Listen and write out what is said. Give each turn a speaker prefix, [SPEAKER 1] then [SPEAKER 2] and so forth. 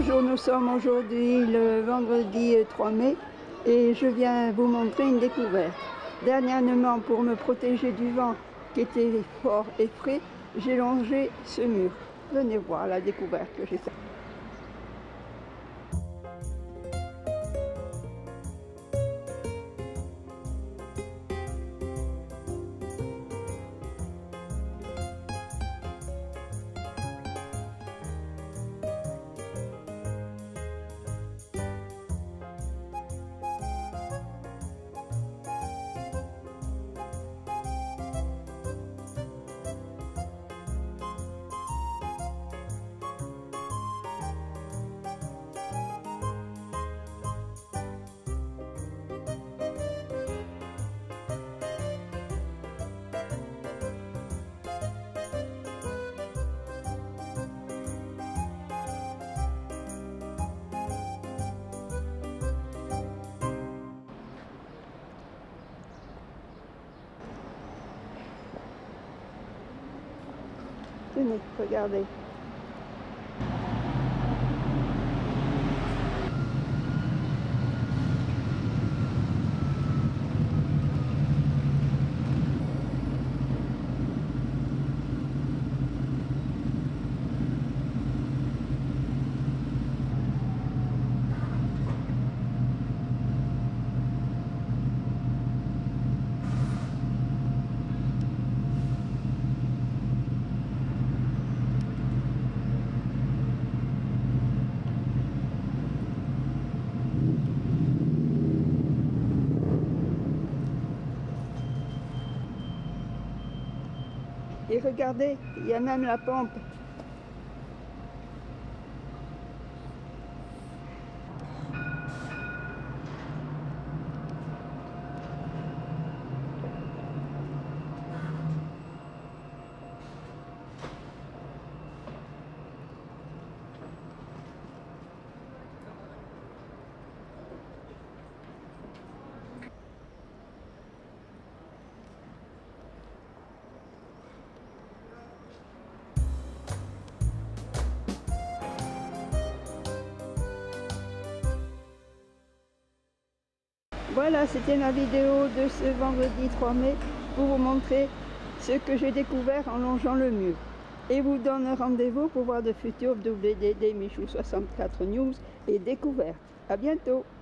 [SPEAKER 1] Bonjour, nous sommes aujourd'hui le vendredi 3 mai et je viens vous montrer une découverte. Dernièrement, pour me protéger du vent qui était fort et frais, j'ai longé ce mur. Venez voir la découverte que j'ai faite. Tenez, regardez. Et regardez, il y a même la pompe. Voilà, c'était ma vidéo de ce vendredi 3 mai pour vous montrer ce que j'ai découvert en longeant le mur. Et vous donne rendez-vous pour voir de futurs WDD Michou 64 News et découvertes. À bientôt!